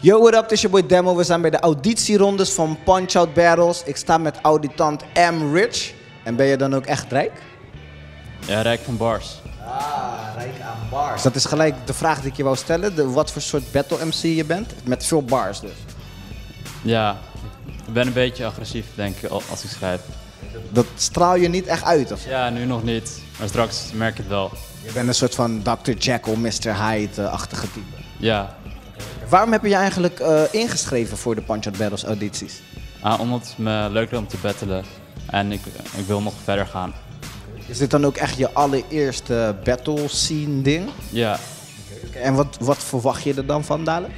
Yo, what up? Het is je boy Demo. We zijn bij de auditierondes van Punch-Out Battles. Ik sta met auditant M. Rich. En ben je dan ook echt rijk? Ja, rijk van bars. Rijk aan bars. Dat is gelijk de vraag die ik je wou stellen. Wat voor soort battle MC je bent? Met veel bars dus. Ja, ik ben een beetje agressief, denk ik, als ik schrijf. Dat straal je niet echt uit, of zo? Ja, nu nog niet, maar straks merk je het wel. Je bent een soort van Dr. Jekyll, Mr. Hyde-achtige type. Ja, Waarom heb je je eigenlijk ingeschreven voor de Punch-Out Battles audities? omdat het me leuk is om te battelen. En ik wil nog verder gaan. Is dit dan ook echt je allereerste battle scene ding? Ja, En wat verwacht je er dan van dadelijk?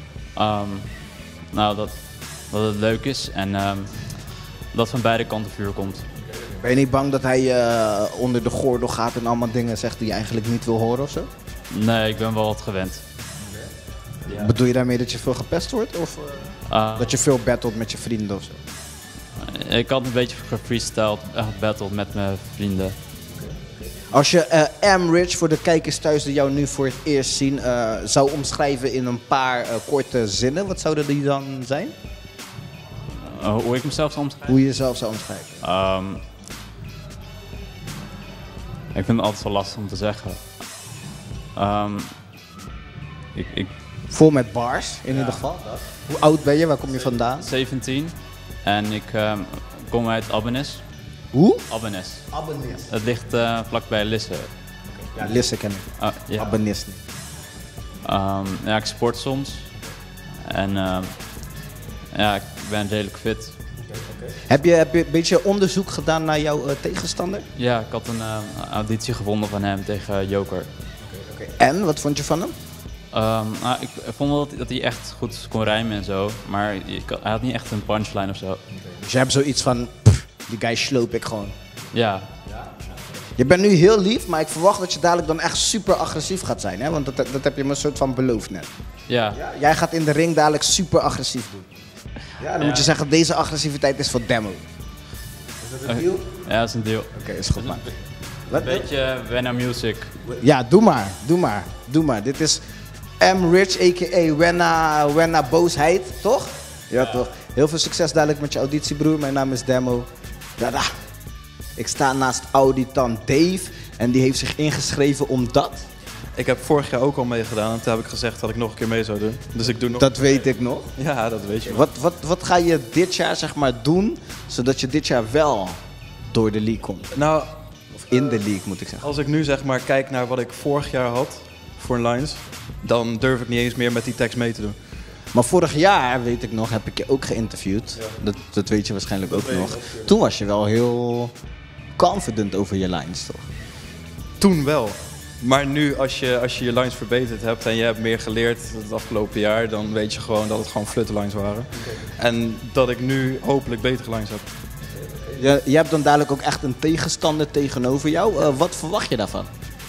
nou dat het leuk is en dat van beide kanten vuur komt. Ben je niet bang dat hij onder de gordel gaat en allemaal dingen zegt die je eigenlijk niet wil horen of zo? Nee, ik ben wel wat gewend. Ja. Bedoel je daarmee dat je veel gepest wordt? Of dat je veel battelt met je vrienden of zo? Ik had een beetje gefreestyled, gebatteld met mijn vrienden. Als je M. Rich, voor de kijkers thuis die jou nu voor het eerst zien, zou omschrijven in een paar korte zinnen, wat zouden die dan zijn? Hoe ik mezelf zou omschrijven? Hoe je jezelf zou omschrijven? Ik vind het altijd wel lastig om te zeggen. Ik Vol met bars, in ieder geval. Hoe oud ben je? Waar kom je vandaan? 17 en ik kom uit Abbenes. Hoe? Abbenes. Abonnees. Het ligt vlakbij Lisse. Ja, Lisse ken ik. Ja. Abonnees niet. Ja, ik sport soms. En ja, ik ben redelijk fit. Heb je een beetje onderzoek gedaan naar jouw tegenstander? Ja, ik had een auditie gevonden van hem tegen Joker. En, wat vond je van hem? Nou, ik vond wel dat hij echt goed kon rijmen en zo. Maar hij had niet echt een punchline of zo. Dus je hebt zoiets van, pff, die guy sloop ik gewoon. Ja, Je bent nu heel lief, maar ik verwacht dat je dadelijk dan echt super agressief gaat zijn. Hè? Want dat heb je me een soort van beloofd net. ja. Jij gaat in de ring dadelijk super agressief doen. Ja, dan moet je zeggen, deze agressiviteit is voor Demo. Is dat een deal? Ja, dat is een deal. Oké, is goed, man. Wat? Een beetje Wenna Music. Ja, doe maar. Dit is M. Rich, a.k.a. Wenna Boosheid, toch? Ja, toch. Heel veel succes dadelijk met je auditie, broer. Mijn naam is Demo. Dada. Ik sta naast auditant Dave en die heeft zich ingeschreven omdat... Ik heb vorig jaar ook al meegedaan en toen heb ik gezegd dat ik nog een keer mee zou doen. Dus ik doe nog... Dat weet ik nog. Ja, dat weet je wel. Wat ga je dit jaar zeg maar doen, zodat je dit jaar wel door de league komt? Nou, Of in de league moet ik zeggen. als ik nu zeg maar kijk naar wat ik vorig jaar had voor lines, dan durf ik niet eens meer met die tekst mee te doen. Maar vorig jaar, weet ik nog, heb ik je ook geïnterviewd. Dat weet je waarschijnlijk ook nog. Toen was je wel heel confident over je lines, toch? Toen wel. Maar nu, als je je lines verbeterd hebt en je hebt meer geleerd het afgelopen jaar, dan weet je gewoon dat het gewoon flutterlines waren. En dat ik nu hopelijk betere lines heb. Je hebt dan dadelijk ook echt een tegenstander tegenover jou. Wat verwacht je daarvan?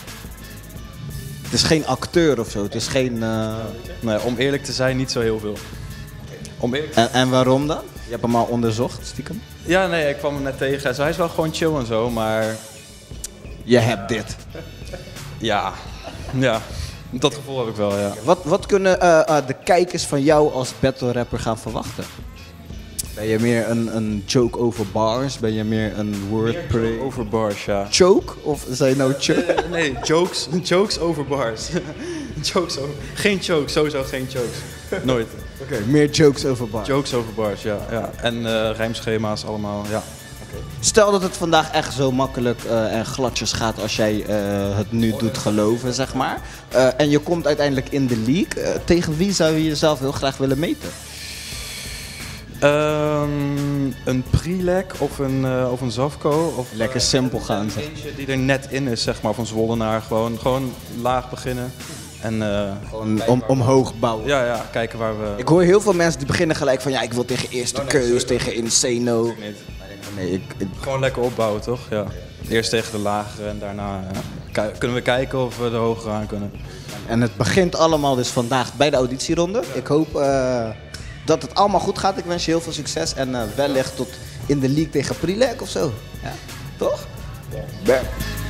Het is geen acteur of zo, het is geen... Nee, om eerlijk te zijn, niet zo heel veel. Om eerlijk En waarom dan? Je hebt hem al onderzocht, stiekem. Ja, nee, ik kwam hem net tegen. Dus hij is wel gewoon chill en zo, maar Je hebt dit. ja, dat gevoel heb ik wel, ja. Wat kunnen de kijkers van jou als battle rapper gaan verwachten? Ben je meer een joke over bars? Ben je meer een wordplay? Over bars, ja. Choke? Of zei je nou choke? Nee, jokes over bars. Geen jokes, sowieso geen jokes. Nooit. Oké, meer jokes over bars. Jokes over bars, ja. En rijmschema's allemaal, ja. Stel dat het vandaag echt zo makkelijk en gladjes gaat als jij het nu doet geloven, zeg maar. En je komt uiteindelijk in de league. Tegen wie zou je jezelf heel graag willen meten? Een Prilek of een Zafko. Of, Lekker simpel gaan, zeg. eentje die er net in is, zeg maar, van Zwollenaar. Gewoon laag beginnen. En Gewoon omhoog bouwen. ja, kijken waar we... Ik hoor heel veel mensen die beginnen gelijk van ja, ik wil tegen Eerste Keus, tegen Insano. niet. Nee, ik Gewoon lekker opbouwen, toch? Ja. Eerst tegen de lagere en daarna kunnen we kijken of we de hogere aan kunnen. En het begint allemaal dus vandaag bij de auditieronde. Ik hoop dat het allemaal goed gaat. Ik wens je heel veel succes en wellicht tot in de league tegen Prilek of zo. Ja, toch? Ja.